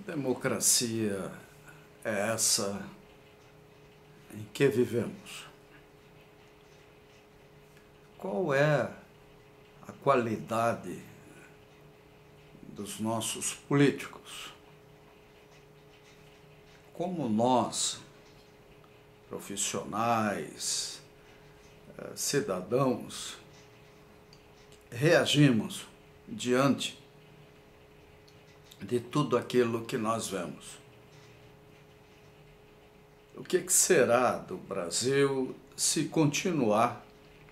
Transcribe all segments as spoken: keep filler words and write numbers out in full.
Democracia é essa em que vivemos? Qual é a qualidade dos nossos políticos? Como nós, profissionais, cidadãos, reagimos diante de tudo aquilo que nós vemos? O que que será do Brasil se continuar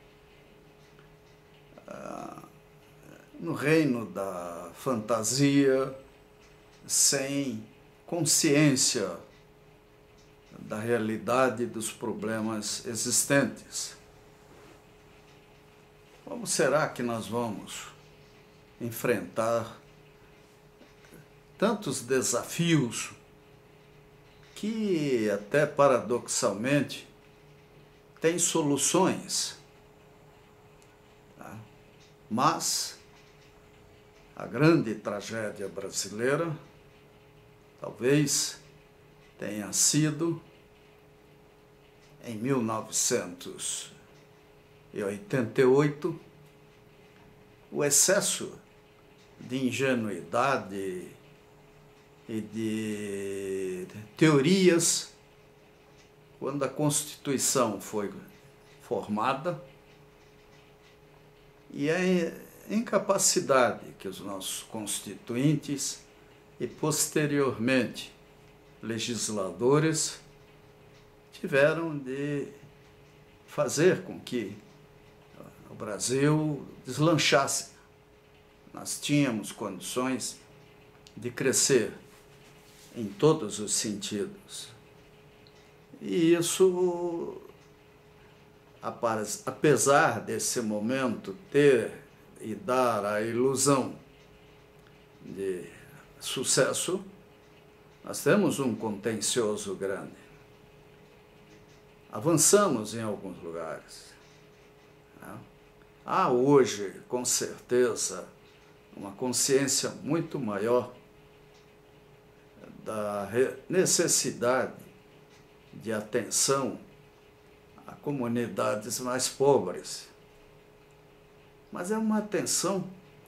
ah, no reino da fantasia, sem consciência da realidade dos problemas existentes? Como será que nós vamos enfrentar tantos desafios que, até paradoxalmente, têm soluções, tá? Mas a grande tragédia brasileira talvez tenha sido em mil novecentos e oitenta e oito o excesso de ingenuidade e de teorias quando a Constituição foi formada, e a incapacidade que os nossos constituintes e posteriormente legisladores tiveram de fazer com que o Brasil deslanchasse. Nós tínhamos condições de crescer em todos os sentidos. E isso, apesar desse momento ter e dar a ilusão de sucesso, nós temos um contencioso grande. Avançamos em alguns lugares. Há hoje, com certeza, uma consciência muito maior da necessidade de atenção a comunidades mais pobres. Mas é uma atenção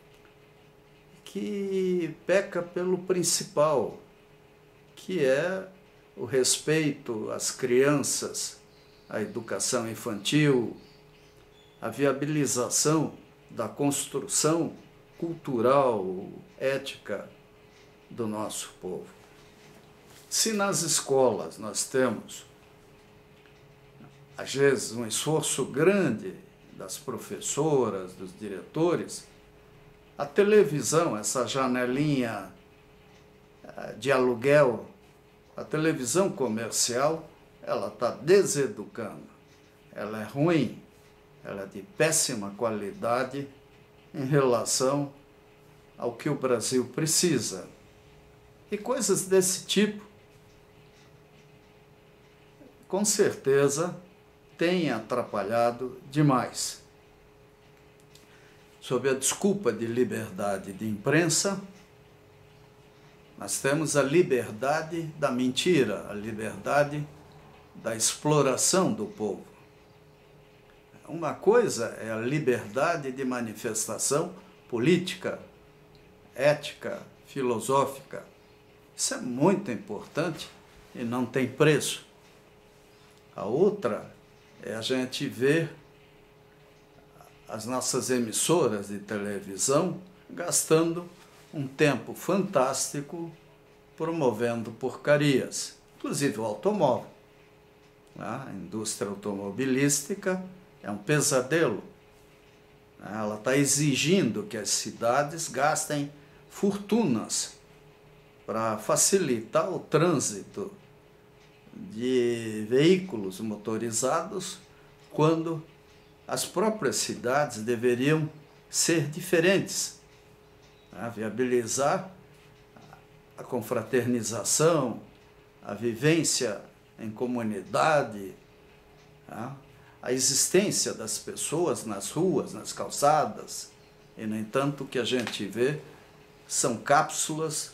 que peca pelo principal, que é o respeito às crianças, à educação infantil, a viabilização da construção cultural, ética do nosso povo. Se nas escolas nós temos, às vezes, um esforço grande das professoras, dos diretores, a televisão, essa janelinha de aluguel, a televisão comercial, ela está deseducando, ela é ruim, ela é de péssima qualidade em relação ao que o Brasil precisa. E coisas desse tipo, com certeza, têm atrapalhado demais. Sob a desculpa de liberdade de imprensa, nós temos a liberdade da mentira, a liberdade da exploração do povo. Uma coisa é a liberdade de manifestação política, ética, filosófica. Isso é muito importante e não tem preço. A outra é a gente ver as nossas emissoras de televisão gastando um tempo fantástico promovendo porcarias, inclusive o automóvel. A indústria automobilística é um pesadelo. Ela está exigindo que as cidades gastem fortunas para facilitar o trânsito de veículos motorizados, quando as próprias cidades deveriam ser diferentes, né? Viabilizar a confraternização, a vivência em comunidade, né? A existência das pessoas nas ruas, nas calçadas, e, no entanto, o que a gente vê são cápsulas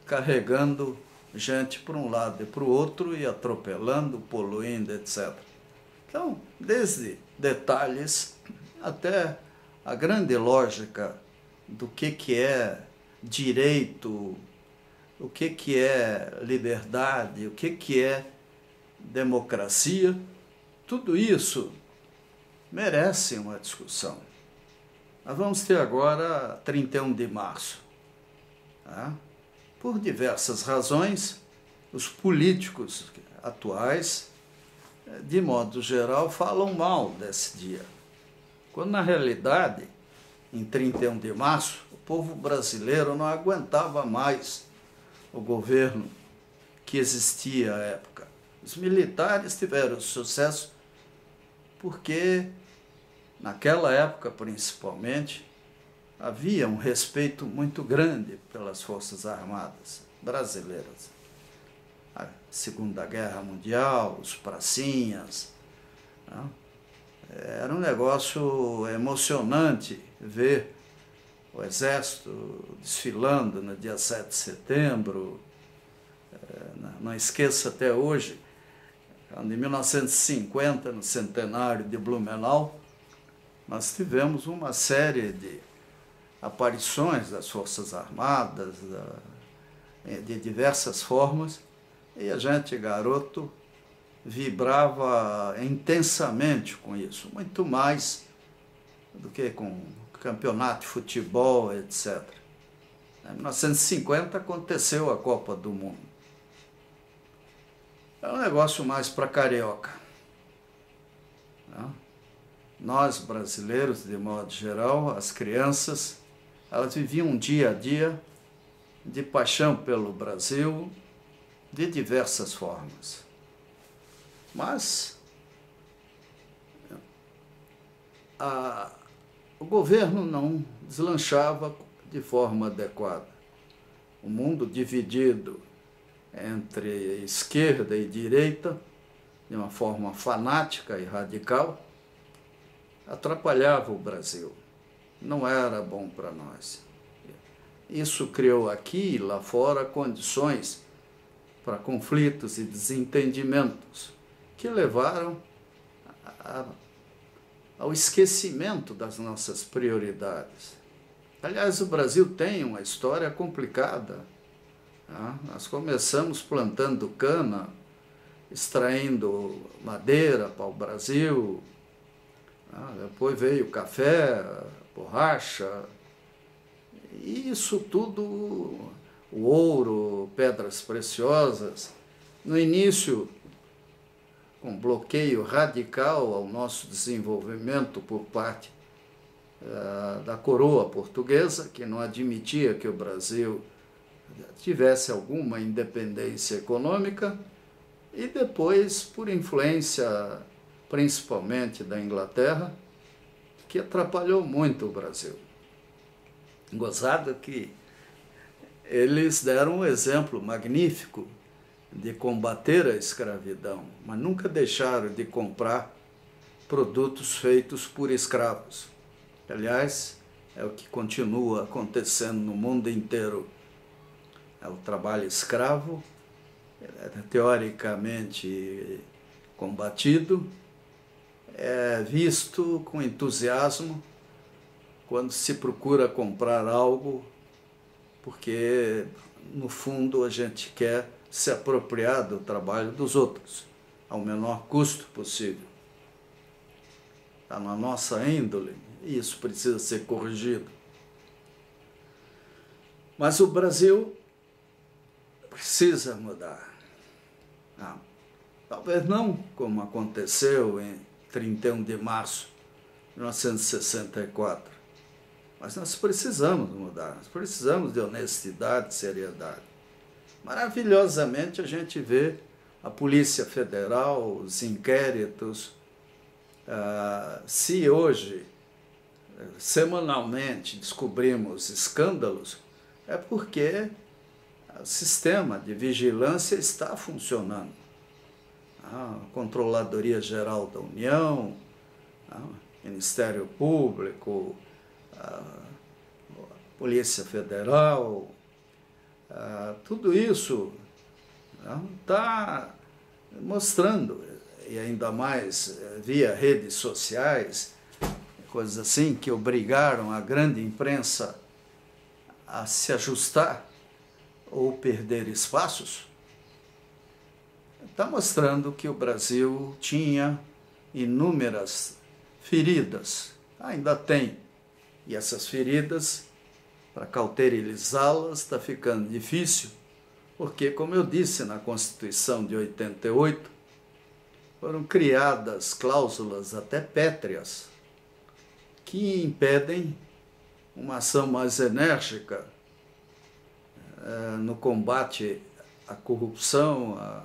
carregando gente para um lado e para o outro e atropelando, poluindo, etcétera. Então, desde detalhes até a grande lógica do que, que é direito, o que, que é liberdade, o que, que é democracia, tudo isso merece uma discussão. Nós vamos ter agora trinta e um de março. Tá? Por diversas razões, os políticos atuais, de modo geral, falam mal desse dia. Quando, na realidade, em trinta e um de março, o povo brasileiro não aguentava mais o governo que existia à época. Os militares tiveram sucesso porque, naquela época principalmente, havia um respeito muito grande pelas Forças Armadas brasileiras. A Segunda Guerra Mundial, os pracinhas, né? Era um negócio emocionante ver o Exército desfilando no dia sete de setembro. Não esqueça até hoje, em mil novecentos e cinquenta, no centenário de Blumenau, nós tivemos uma série de aparições das Forças Armadas, de diversas formas, e a gente, garoto, vibrava intensamente com isso, muito mais do que com campeonato de futebol, etcétera. Em mil novecentos e cinquenta aconteceu a Copa do Mundo. É um negócio mais para carioca. Nós, brasileiros, de modo geral, as crianças, elas viviam um dia a dia de paixão pelo Brasil de diversas formas. Mas a, o governo não deslanchava de forma adequada. O mundo dividido entre esquerda e direita, de uma forma fanática e radical, atrapalhava o Brasil. Não era bom para nós. Isso criou aqui e lá fora condições para conflitos e desentendimentos que levaram a, a, ao esquecimento das nossas prioridades. Aliás, o Brasil tem uma história complicada. Tá? Nós começamos plantando cana, extraindo madeira para o Brasil, tá? Depois veio café, borracha, e isso tudo, o ouro, pedras preciosas, no início, com bloqueio radical ao nosso desenvolvimento por parte uh, da coroa portuguesa, que não admitia que o Brasil tivesse alguma independência econômica, e depois, por influência principalmente da Inglaterra, que atrapalhou muito o Brasil. Gozado que eles deram um exemplo magnífico de combater a escravidão, mas nunca deixaram de comprar produtos feitos por escravos. Aliás, é o que continua acontecendo no mundo inteiro. O trabalho escravo é teoricamente combatido, é visto com entusiasmo quando se procura comprar algo, porque, no fundo, a gente quer se apropriar do trabalho dos outros, ao menor custo possível. Está na nossa índole, e isso precisa ser corrigido. Mas o Brasil precisa mudar. Ah, talvez não como aconteceu em trinta e um de março de mil novecentos e sessenta e quatro, mas nós precisamos mudar, nós precisamos de honestidade, seriedade. Maravilhosamente a gente vê a Polícia Federal, os inquéritos. Ah, se hoje, semanalmente, descobrimos escândalos, é porque o sistema de vigilância está funcionando. A Controladoria Geral da União, o Ministério Público, a Polícia Federal, Ah, tudo isso está mostrando, e ainda mais via redes sociais, coisas assim, que obrigaram a grande imprensa a se ajustar ou perder espaços, está mostrando que o Brasil tinha inúmeras feridas, ainda tem, e essas feridas, para cauterizá-las, está ficando difícil, porque, como eu disse na Constituição de oitenta e oito, foram criadas cláusulas até pétreas que impedem uma ação mais enérgica eh, no combate à corrupção, a,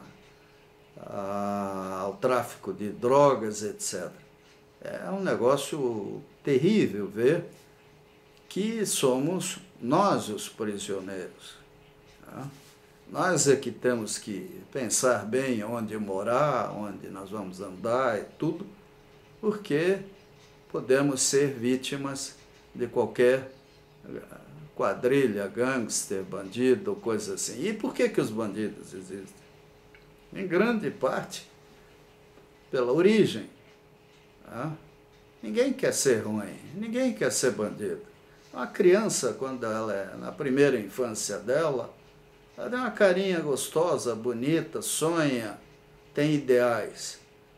a, ao tráfico de drogas, etcétera. É um negócio terrível ver que somos nós os prisioneiros. Tá? Nós é que temos que pensar bem onde morar, onde nós vamos andar e tudo, porque podemos ser vítimas de qualquer quadrilha, gangster, bandido, coisa assim. E por que que os bandidos existem? Em grande parte pela origem. Tá? Ninguém quer ser ruim, ninguém quer ser bandido. Uma criança, quando ela é na primeira infância dela, ela tem uma carinha gostosa, bonita, sonha, tem ideais.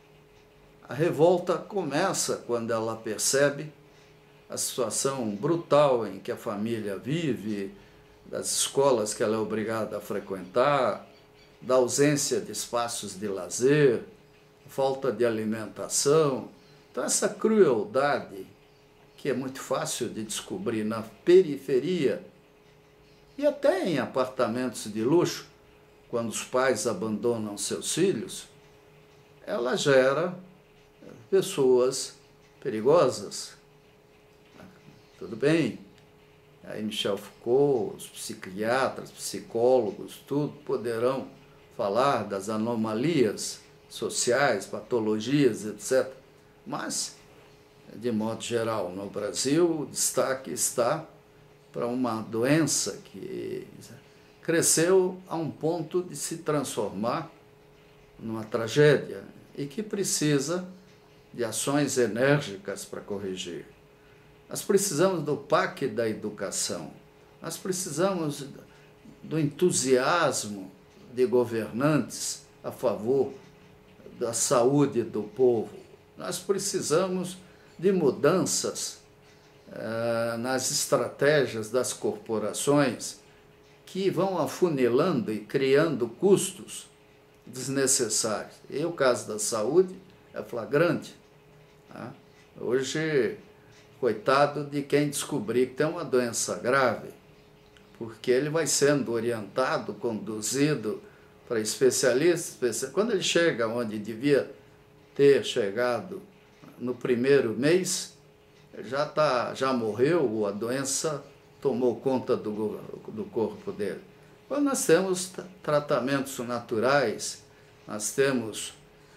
A revolta começa quando ela percebe a situação brutal em que a família vive, das escolas que ela é obrigada a frequentar, da ausência de espaços de lazer, falta de alimentação. Então, essa crueldade, que é muito fácil de descobrir na periferia, e até em apartamentos de luxo, quando os pais abandonam seus filhos, ela gera pessoas perigosas. Tudo bem, aí Michel Foucault, os psiquiatras, psicólogos, tudo poderão falar das anomalias sociais, patologias, etcétera. Mas, de modo geral, no Brasil, o destaque está para uma doença que cresceu a um ponto de se transformar numa tragédia e que precisa de ações enérgicas para corrigir. Nós precisamos do P A C da educação, nós precisamos do entusiasmo de governantes a favor da saúde do povo, nós precisamos de mudanças Uh, nas estratégias das corporações que vão afunilando e criando custos desnecessários. E o caso da saúde é flagrante. Tá? Hoje, coitado de quem descobrir que tem uma doença grave, porque ele vai sendo orientado, conduzido para especialistas. Quando ele chega onde devia ter chegado no primeiro mês, já, tá, já morreu ou a doença tomou conta do, do corpo dele. Quando nós temos tratamentos naturais, nós temos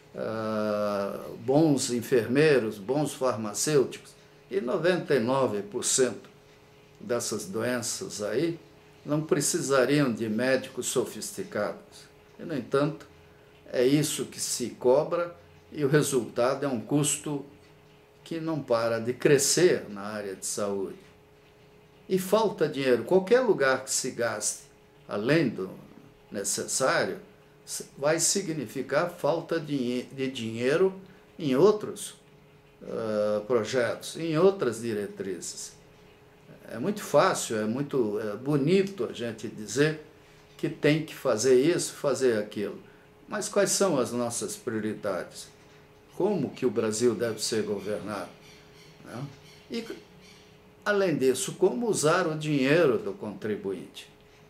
uh, bons enfermeiros, bons farmacêuticos, e noventa e nove por cento dessas doenças aí não precisariam de médicos sofisticados. E, no entanto, é isso que se cobra e o resultado é um custo que não para de crescer na área de saúde. E falta dinheiro. Qualquer lugar que se gaste além do necessário vai significar falta de, de dinheiro em outros uh, projetos, em outras diretrizes. É muito fácil, é muito é bonito a gente dizer que tem que fazer isso, fazer aquilo. Mas quais são as nossas prioridades? Como que o Brasil deve ser governado? Né? E, além disso, como usar o dinheiro do contribuinte?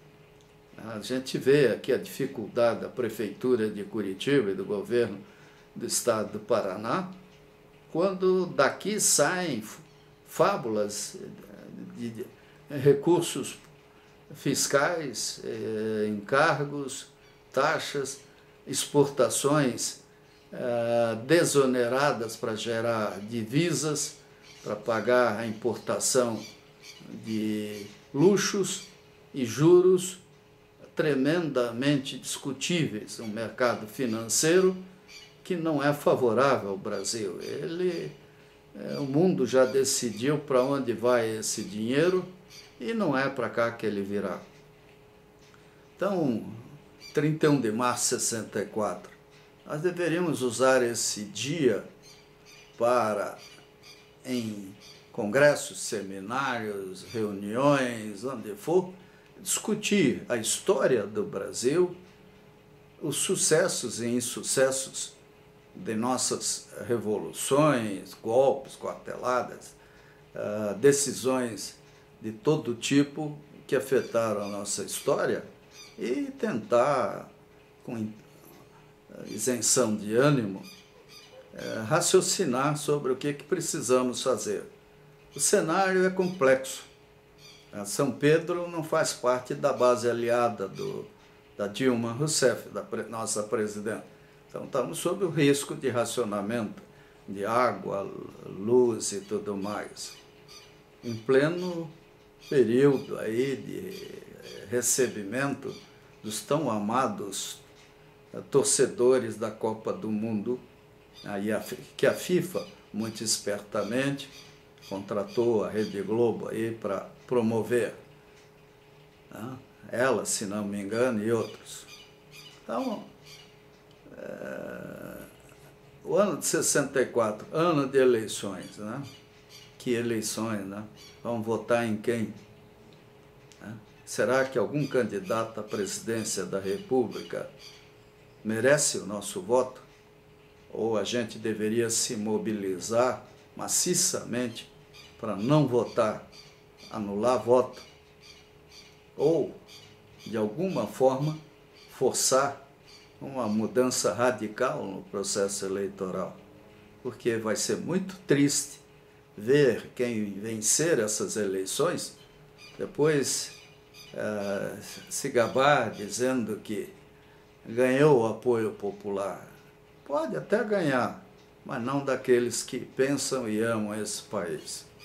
A gente vê aqui a dificuldade da Prefeitura de Curitiba e do governo do estado do Paraná, quando daqui saem fábulas de, de recursos fiscais, eh, encargos, taxas, exportações eh, desoneradas para gerar divisas, para pagar a importação de luxos e juros tremendamente discutíveis, um mercado financeiro que não é favorável ao Brasil. Ele, é, o mundo já decidiu para onde vai esse dinheiro e não é para cá que ele virá. Então, trinta e um de março de sessenta e quatro, nós deveríamos usar esse dia para, em congressos, seminários, reuniões, onde for, discutir a história do Brasil, os sucessos e insucessos de nossas revoluções, golpes, quarteladas, decisões de todo tipo que afetaram a nossa história e tentar, com isenção de ânimo, raciocinar sobre o que, que precisamos fazer. O cenário é complexo. São Pedro não faz parte da base aliada do, da Dilma Rousseff, da pre, nossa presidente. Então estamos sob o risco de racionamento de água, luz e tudo mais. Em pleno período aí de recebimento dos tão amados torcedores da Copa do Mundo, aí a, que a FIFA, muito espertamente, contratou a Rede Globo aí para promover, né? Ela, se não me engano, e outros. Então, é, o ano de sessenta e quatro, ano de eleições, né? Que eleições, né? Vamos votar em quem? Né? Será que algum candidato à presidência da República merece o nosso voto? Ou a gente deveria se mobilizar maciçamente para não votar, anular voto? Ou, de alguma forma, forçar uma mudança radical no processo eleitoral? Porque vai ser muito triste ver quem vencer essas eleições depois uh, se gabar dizendo que ganhou o apoio popular. Pode até ganhar, mas não daqueles que pensam e amam esse país.